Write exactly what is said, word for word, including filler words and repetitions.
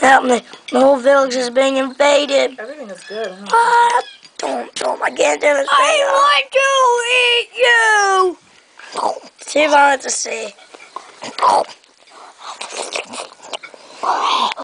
Help me. The whole village is being invaded. Everything is good, huh? Ah, don't, don't, I can't do this. I want to eat you. She wanted to see.